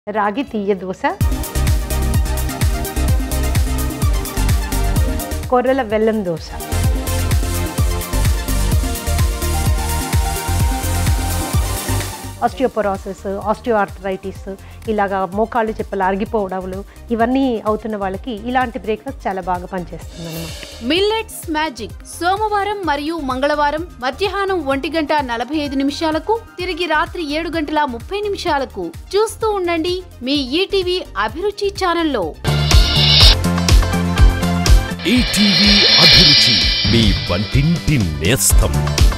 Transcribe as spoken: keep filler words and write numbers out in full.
రాగి తీయ దోశ, కొర్రల బెల్లం దోశ, ఆస్టియోపొరోసిస్, ఆస్టియోఆర్థరైటిస్, ఇలాగా మోకాళ్ళు చెప్పులు అరిగిపోవడాలు ఇవన్నీ అవుతున్న వాళ్ళకి ఇలాంటి బ్రేక్ఫాస్ట్ చాలా బాగా పనిచేస్తుంది అన్నమాట. మిల్లెట్స్ మ్యాజిక్ సోమవారం మరియు మంగళవారం మధ్యాహ్నం ఒంటి గంట నలభై ఐదు నిమిషాలకు, తిరిగి రాత్రి ఏడు గంటల ముప్పై నిమిషాలకు చూస్తూ ఉండండి మీ ఈటీవీ అభిరుచి ఛానల్లో. ఈటీవీ అభిరుచి, మీ వంటింటి నేస్తం.